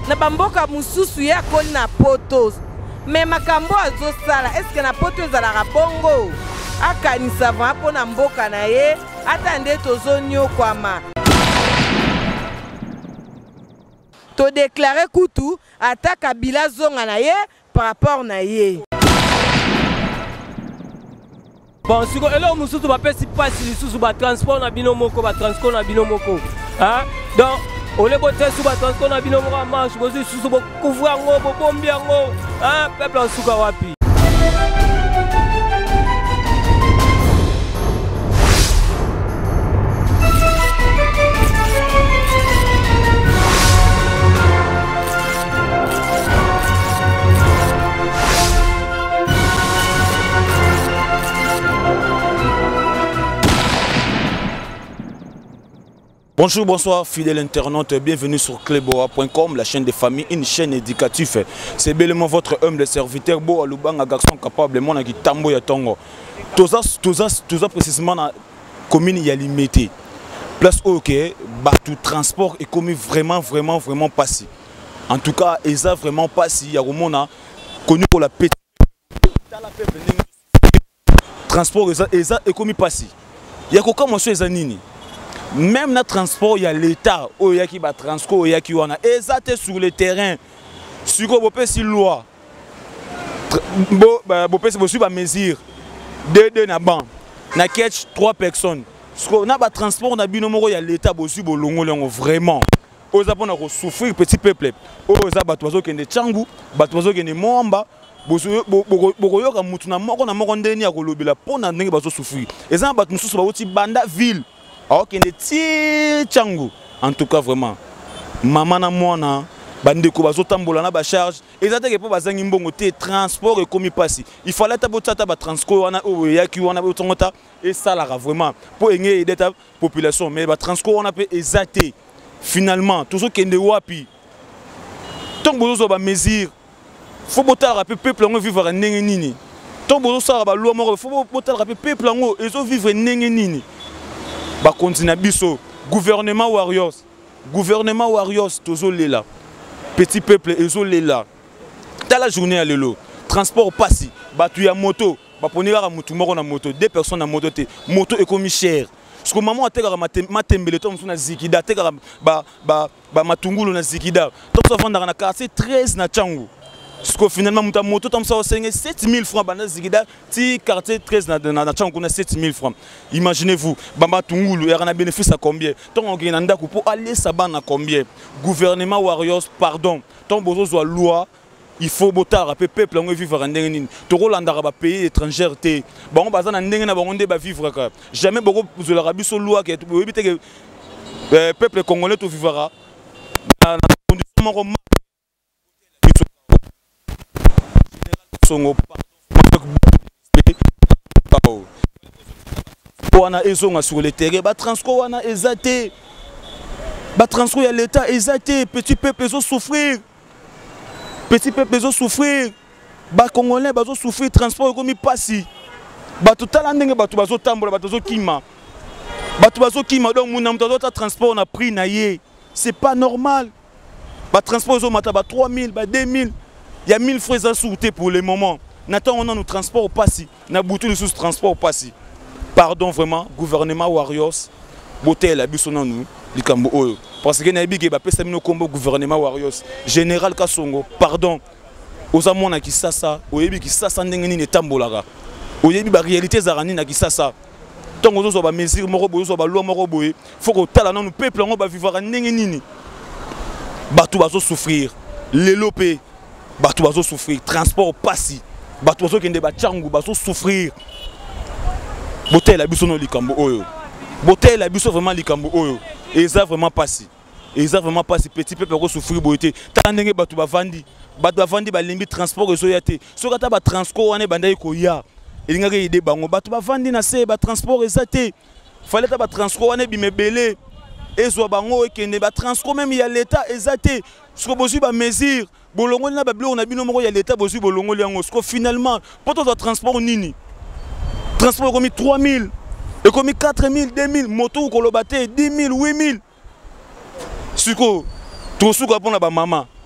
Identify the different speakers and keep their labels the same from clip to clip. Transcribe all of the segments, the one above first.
Speaker 1: na bamboka mususu ya koli na poto me makambo azosala eske na poto ezalaka bongo akanisa vent mpo na mboka na ye ata nde tozonyokwama todeklare kutu ata Kabila zonga na ye par rapport na ye.
Speaker 2: Bon, si vous avez pas de transport na bino moko, transport na bino moko. Donc, on est boté sur transport na bino moko marche, vous sous couvrir ngo, bombi ngo, peuple en souka wapi.
Speaker 3: Bonjour, bonsoir, fidèles internautes, bienvenue sur cleboa.com, la chaîne des familles, une chaîne éducative. C'est bellement votre homme de serviteur, Boa Lubanga, garçon capable, mon qui tambo ya tongo. Tout ça précisément dans la commune Yalimete. Place OK, tout transport est commis vraiment passé. En tout cas, ils ont vraiment passé. Il y a un connu pour la petite. Transport est commis passé. Il y a quoi monsieur Zanini? Même dans le transport, il y a l'État qui va transport, qui va exact sur le terrain. Si vous avez une loi, vous avez une mesure, deux na ban, na catch 3 personnes. Si vous avez un transport, il y a l'État qui va vraiment. Vous avez souffrir petit peuple. Vous avez des Tchangou, vous avez des Moamba. Vous avez des ok, en tout cas vraiment maman na mwana bandeko bazotambola na ba charge ezateke po bazangi mbongo te transport et comme passi il fallait tabotata ba transport wana oyaki wana botongota et ça la vraiment pour aider la population mais ba transport on a peut ezaté finalement toujours kende wapi tant bozo ba mesure faut botala peuple ngo vivre ndenge nini tant bozo sala ba loi moko faut botala peuple ngo ezo vivre ndenge nini. Ba continue biso gouvernement warriors tozolé là petit peuple ezolé là ta la journée à lelo transport passi batu ya moto ba ponira mutu moko na moto 2 personnes na moto te moto est comme cher parce que maman ateka matembele to msuna zikida ateka ba matungulu na zikida to so vendre na quartier 13 na Tchangu. Parce que finalement, mon moto, 7 000 francs, ti quartier 13 na Tchangu, 7 000 francs. Imaginez-vous, Bamba Tungulu, il y a un bénéfice à combien? Tant qu'on a pour aller saban à combien? Gouvernement Warriors, pardon. Tant que vous avez loi, il faut botar, peuple, on vivre en Ndengeni. Toro l'andara pays étranger, bon, bazan Ndengeni na bonde ba vivre. Jamais beaucoup de l'Arabie sur loi qui est peuple congolais tout vivra. Dans condition sur le terrain, transport wana ezaté. Transport ya l'État ezaté, petit peuple ils ont souffrir. Petit peuple ils ont souffrir. Congolais ils ont souffrir transport comme passi. Tout tala ndenge batu bazo tambola batu bazo kima. Batu bazo kima donc mon amto transport na prix na ye. C'est pas normal. Transport ils ont mata 3000, 2000. Il y a 1000 francs à souter pour le moment. Nathan, on a nos transports au passé. On a bouté le sous-transport au passé. Pardon vraiment, gouvernement Warriors, beauté la bus on a nous, Likambo. Parce que Nabi qui va passer nos combos gouvernement Warriors. Général Kassongo, pardon. Aux amons qui ça, au yebi qui ça n'engeni ne tambolara. Au yebi la réalité zarani na qui ça. Tant que nous avons mesure moro boyo, nous avons loi moro boyo. Faut que talent nous peuple on va vivre n'engeni. Batou bazo souffrir, l'élopé. Batou bazo souffrir, transport passi. Batou bazo kende ba Tchangu bazo souffrir. Botel la biso no likambo oyo. Botel la biso vraiment likambo oyo. Et ça vraiment passi. Et ça vraiment passi petit peuple ko souffrir boité. Ta ndenge batou ba vandi. Batou ba vandi ba limbi transport ezo yate. Soka ta ba transport wane bandai ko ya. Elinga ke ide bango batou ba vandi na se ba transport ezate. Fallait ta ba transport wane bimebele. Ezo bango ekende ba transport même il y a l'État ezate. Ce que bozu ba mesure bolongo na ba blo on a bino moko ya l'État bozu bolongo liango. Ce que finalement poto za transport nini. Transport comme 3000 et comme 4000, 2000 moto ko lobate 10 000, 8 000. Suko to suko pour na ba maman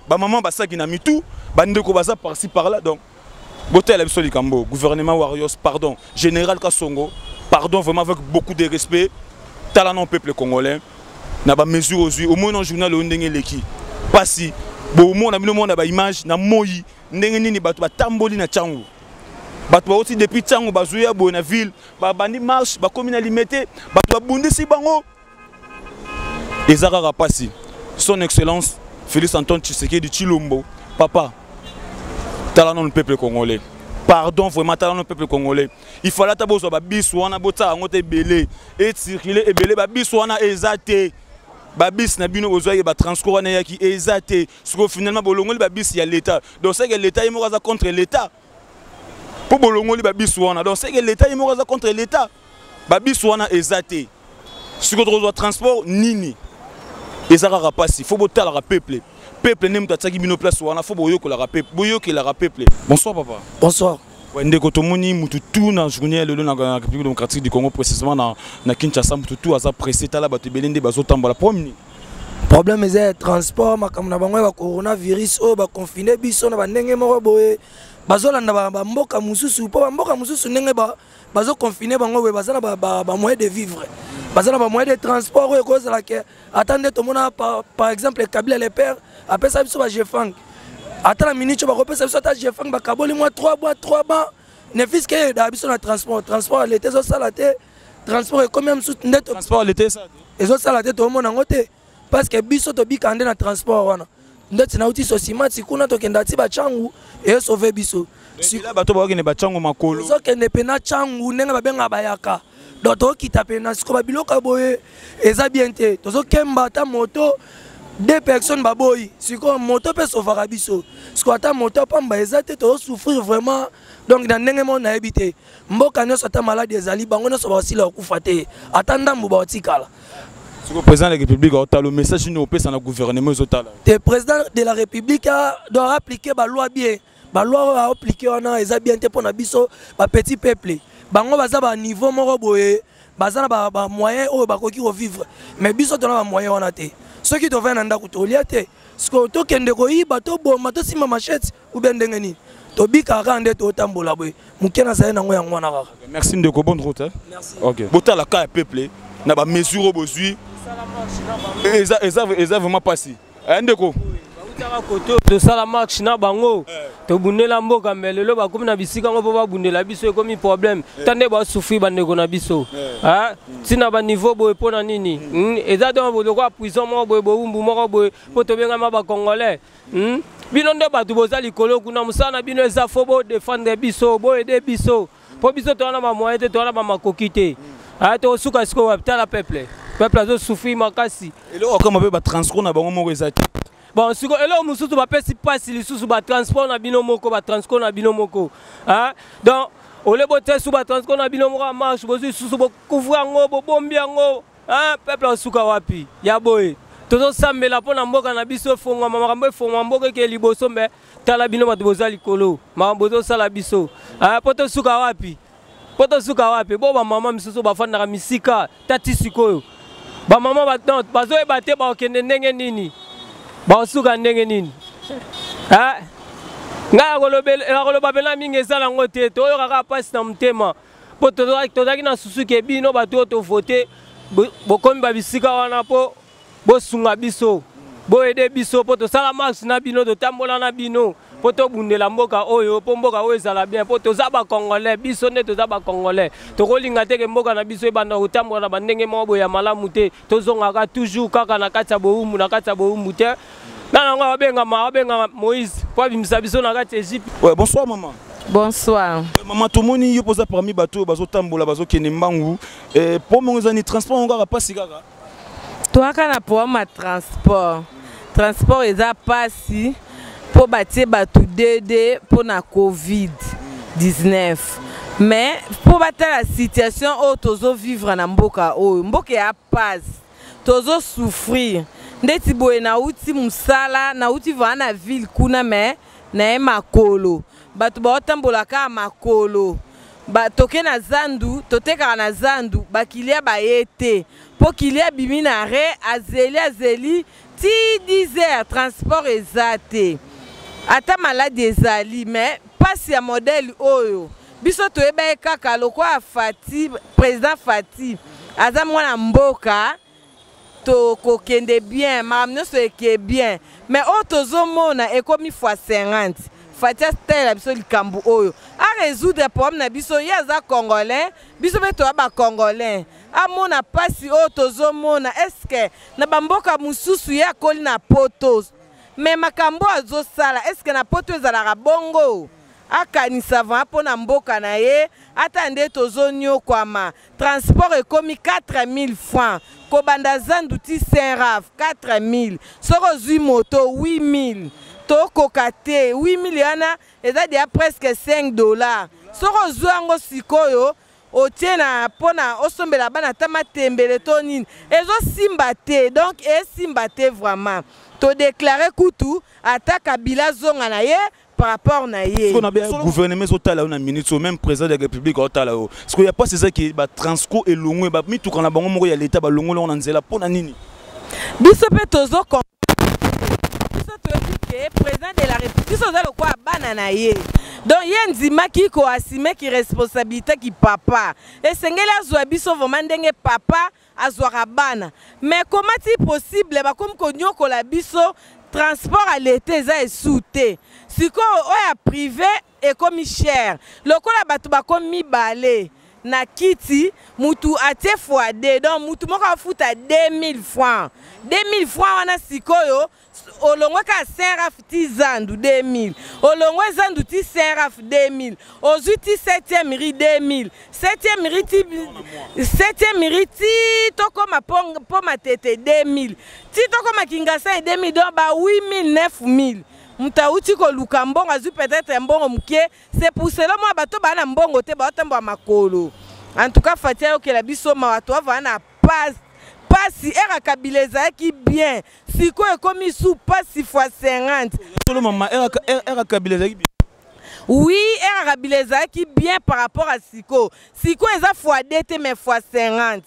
Speaker 3: ba maman basaki na mitu bandeko baza par-ci par-là donc boté la biso likambo gouvernement Warriors pardon général Kasongo pardon vraiment avec beaucoup de respect talent au peuple congolais na ba mesure aujourd'hui au moins dans journal o ndenge leki pasi bo mo na bino mo na ba image na moyi ndenge nini bato batamboli na changu bato aussi depuis changu bazuya bo na ville ba bandi marche ba komi na limité bato babundisi bango ezaka rapasi son excellence Félix Antoine Tshisekedi Tshilombo papa talent le peuple congolais pardon vraiment talent le peuple congolais il fallait d'abord ba biso wana bota ngote belé et circuler et belé ba biso wana ezate ba bis na bino ozoye ba transport wana yaki ezate parce finalement bolongoli ba bis ya l'état donc c'est que l'état est moraza contre l'état pour bolongoli ba biso wana donc c'est que l'état est moraza contre l'état ba biso wana ezate ce que droit transport nini ezaka rapasi faut botala ra peuple peuple nem tataki bino place wana faut boyoko la peuple boyoki la peuple bonsoir papa
Speaker 4: bonsoir
Speaker 3: ndeko tomoni mutu tout na journée le na République démocratique du Congo précisément na Kinshasa mutu tout aza pressé tala bato belende bazotambola
Speaker 4: problème est transport makamna bango ba coronavirus o ba confiné biso na bandenge moko boye bazolanda ba mboka mususu po mboka mususu ndenge bazo confiné bango boye bazana ba moyen de vivre bazana ba moyen de transport o cause la que attendez tout monde par exemple Kabila les pères après ça biso ba Jefang attends la minute ba repesa biso ta Jefang ba kaboli moi 3 ba ne fils que da biso na transport l'été zo salaté transport est quand même sous net
Speaker 3: transport l'été ça
Speaker 4: ezo salaté tout monde ngote parce que biso to bikande na transport wana ndeti na uti sosimati kuna to kenda ti ba changu et sauver biso
Speaker 3: si là bato ba kende ba changu makolo
Speaker 4: zo kende pena changu nenga ba benga bayaka donc to kita pena siko ba biloka boye eza bien te to zo kemba ta moto deux personnes baboyi siko moto pe sauvera biso siko ta moto pamba eza te to souffrir vraiment donc dans ndenge mo na ebité mboka nyo sota malade ezali bango nyo so ba osila okufa te atanda mbu ba otikala.
Speaker 3: Le président de la République a le message nous au gouvernement.
Speaker 4: Le président de la République doit appliquer la loi bien. La loi a appliqué bien pour biso petit peuple. Bango baza ba niveau moko boye, baza na ba moyen o ba koki vivre. Mais biso to na moyen wana te. Ceux qui doivent nanda kutolia te. Sko to kende ko yi bato bomba to sima machette ou ben ndengeni. To bika rande to tambola boye. Mukena sa na ngoya ngwana kaka.
Speaker 3: Merci ndeko bonne route.
Speaker 4: Merci.
Speaker 3: OK. Bota la ka peuple na ba mesure bozui. Eza vraiment passé. Ndeko.
Speaker 2: To sala marche na bango to bundela mboka melelo ba komi na bisika ngo ba bundela biso ekomi problème tande ba souffrir bandeko na biso ah tina ba niveau boye pona nini eza donc bo ko prison mo boye bo umbu moko boye po to benga ma ba congolais bino nde ba tu boza likolo kuna musana bino eza fo bo défendre biso bo aider biso po biso to na ba moyen te to na ba makokite ah to suka siko wa tala peuple a souffert makasi
Speaker 3: et là comme on peut transport na bango moko ezati
Speaker 2: bon siko elo mususu ba pesi pasi lisusu ba transport na bino moko ba transport na bino moko hein donc ole bote su ba transport na bino moko marche bozu susu bo couvrir ngo bo bombi ngo hein peuple suka wapi ya boye tozo sambela pona mboka na biso fonga makambo fonga mboka ke liboso mbe tala bino ba bozali kolo makambo zo sala biso hein poto suka wapi bo ba mama misusu ba fanda misika tati sikoyo ba mama ba bazo ebate ba okende ndenge nini ba osuka ndenge nini ha nga koloba bela mingi ezala ngo te to yoka pasi na mutema po tozaki na susu ke bino bato to voter bokomi ba bisika wana po bosunga biso bo ede biso po to sala marche na bino to tambola na bino po to bundela mboka oyo po mboka oyo ezala bien po toza ba congolais biso nde toza ba congolais to kolinga te ke mboka na biso ebanda kotambola na bandenge moko ya malamu te tozongaka toujours kaka na kati ya boumbu te nana ngo abenga Moïse po bimisa biso na kati Égypte.
Speaker 3: Ouais, bonsoir maman.
Speaker 1: Bonsoir.
Speaker 3: Maman tomoni yo poza parmi bato bazotambola bazokende mbangu po mongozani transport ngaka pasi kaka
Speaker 1: toi kana po ma transport eza pasi po batie batu dede po na COVID-19 mais po batala situation o tozo vivre na mboka o mboka ya pasi tozo souffrir ndeti boye na uti musala na uti vana ville kuna mais na makolo batu ba otambola ka makolo ba toke na zandu toteka na zandu bakilia ba yete po kilia bimi na re azeli ti 10 heures transport eza te ata malade ezali mais pasi ya modèle oyo biso toyeba ye kaka lokola Fati président Fati aza mwana mboka tokokende bien makambo nyonso eke bien mais oyo tozomona ekomi fois 50 Fati asalela biso likambo oyo arésoudre problème na biso ye aza congolais biso mpe toya bacongolais amona pasi oyo tozomona eske na bamboka mosusu ye akoli na poto me makambo azosala eske na poto ezalaka bongo akanisa vana mpona mboka na ye ata nde tozoniokwama transport ekomi 4000 francs kobanda zandu ti Saint-Raf 4000 soko ozwi moto 8000 tokoka te 8000 wana eza dia presque $5 soko ozwi yango sikoyo otie na mpona osombela bana ata matembele to nini ezosimba te donc esimba te vraiment todéclare kutu ata Kabila zonga na ye par rapport na ye.
Speaker 3: On a bien gouvernement zotala na minute même président de la République otala o. Parce qu'il y a pas c'est ça qui ba Transco et Longwe ba mi tout kana bango moko ya l'état ba Longwe on nzela pona nini.
Speaker 1: Biso pe tozo ko biso to président de la République biso za lokwa bana na ye. Donc ye nzima ki ko assumer ki responsabilité ki papa. Et sengeli azwa biso vraiment ndenge papa azwa bana. Mais comment est possible ba comme ko nyokola biso transport à l'été eza esouté siko oya privé et comme cher lokola bato ba comme mibale na kiti mutu atie fois 2 donc mutu moko afuta 2000 francs wana sikoyo olongwe ka Saint-Raf ti zandu 2000 olongwe zandu ti Saint-Raf 2000 ozwi ti 7e ri 2000 7e ri ti tokoma poma tete 2000 ti tokoma Kingasa 2000 donc ba 8000 9000 muta uti ko luka mbongo azwi peut-être mbongo mukie c'est pour cela moi bato bana mbongo te ba otemba makolo en tout cas Fatia okela biso mawato avana pasi era Kabila ezaki bien siko ekomi sous pasi fois 50
Speaker 3: solo mama era Kabila ezaki bien
Speaker 1: oui era Kabila ezaki bien par rapport à siko eza fois 2 te mais fois 50.